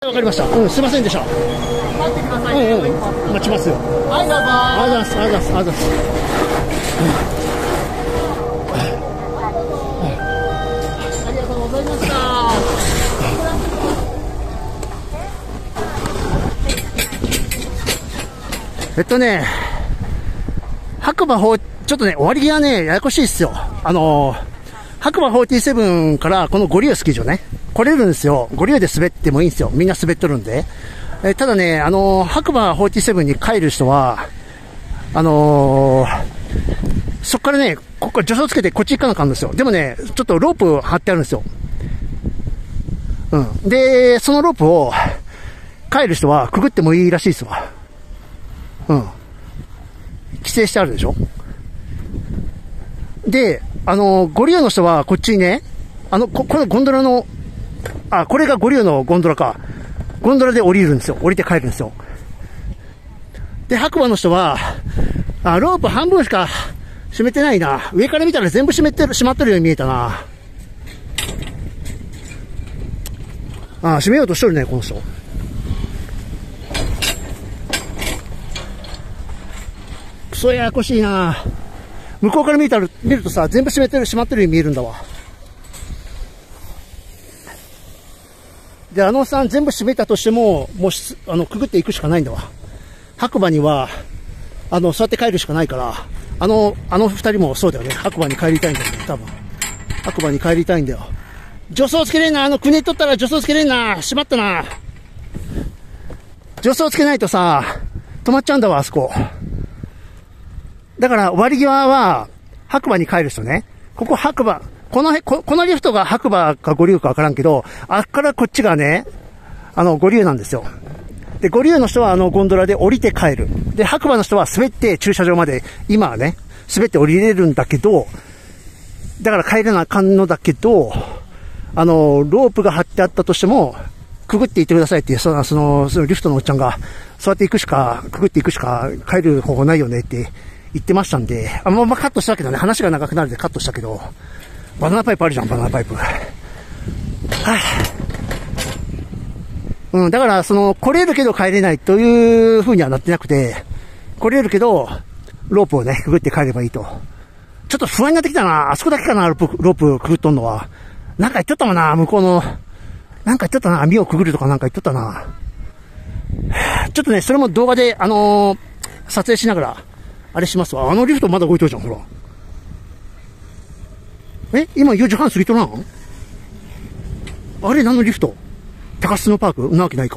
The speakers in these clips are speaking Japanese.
わかりました。すいませんでした。 待ってください。 待ちますよ。 はい、どうぞ。 ありがとうございます。ありがとうございます。ありがとうございます。 ありがとうございました。 白馬4、ちょっとね、終わり際ね、ややこしいっすよ。白馬47からこのゴリュースキー場ね、来れるんですよ。ゴリューで滑ってもいいんですよ。みんな滑っとるんで。ただね、白馬47に帰る人は、そっからね、ここから助走つけてこっち行かなあかんですよ。でもね、ちょっとロープ張ってあるんですよ。で、そのロープを帰る人はくぐってもいいらしいですわ。規制してあるでしょ。で、ゴリューの人はこっちにね、これゴンドラの、これがゴリューのゴンドラか。ゴンドラで降りるんですよ。降りて帰るんですよ。で、白馬の人は、ロープ半分しか締めてないな。上から見たら全部閉まってるように見えたな。閉めようとしとるね、この人。クソややこしいな。向こうから見るとさ、全部閉まってるように見えるんだわ。で、おっさん全部閉めたとしても、もうくぐっていくしかないんだわ。白馬には、そうやって帰るしかないから、二人もそうだよね。白馬に帰りたいんだよね、多分。白馬に帰りたいんだよ。助走つけれんな、国取ったら助走つけれんな、閉まったな。助走つけないとさ、止まっちゃうんだわ、あそこ。だから、終わり際は、白馬に帰る人ね。ここ白馬、このリフトが白馬かゴリューかわからんけど、あっからこっちがね、ゴリューなんですよ。で、ゴリューの人はゴンドラで降りて帰る。で、白馬の人は滑って駐車場まで、今はね、滑って降りれるんだけど、だから帰らなあかんのだけど、ロープが張ってあったとしても、くぐっていってくださいっていう、そのリフトのおっちゃんが、そうやってくぐっていくしか帰る方法ないよねって言ってましたんで、カットしたけどね、話が長くなるんでカットしたけど、バナナパイプあるじゃん、バナナパイプ。だから、来れるけど帰れないという風にはなってなくて、来れるけど、ロープをね、くぐって帰ればいいと。ちょっと不安になってきたな。あそこだけかな、ロープくぐっとんのは。なんか言っとったもんな、向こうの。なんか言っとったな、網をくぐるとかなんか言っとったな。ちょっとね、それも動画で、撮影しながら、あれしますわ。リフトまだ動いとるじゃん、ほら。今4時半過ぎとらん？あれ何のリフト？高須のパーク？なわけないか。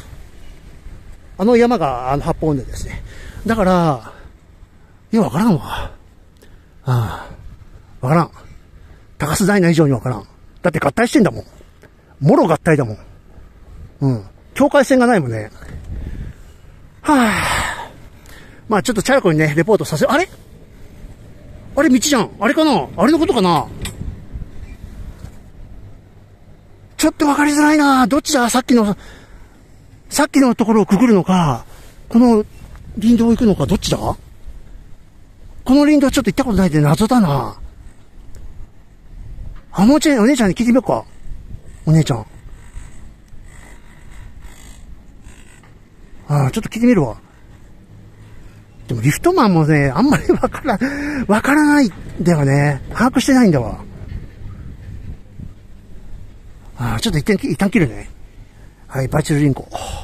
山が八方尾根ですね。だから、いや、わからんわ。わからん。高須ダイナ以上にわからん。だって合体してんだもん。もろ合体だもん。境界線がないもんね。まあちょっとチャラコにね、レポートさせ、あれ道じゃん。あれかな？あれのことかな？ちょっとわかりづらいな。どっちだ？さっきのところをくぐるのか、この林道を行くのか、どっちだ？この林道ちょっと行ったことないんで謎だな。もうちょいお姉ちゃんに聞いてみようか。お姉ちゃん。ちょっと聞いてみるわ。でもリフトマンもね、あんまりわからないんだよね。把握してないんだわ。ちょっと一旦切るね。はい、バーチャルリンコ。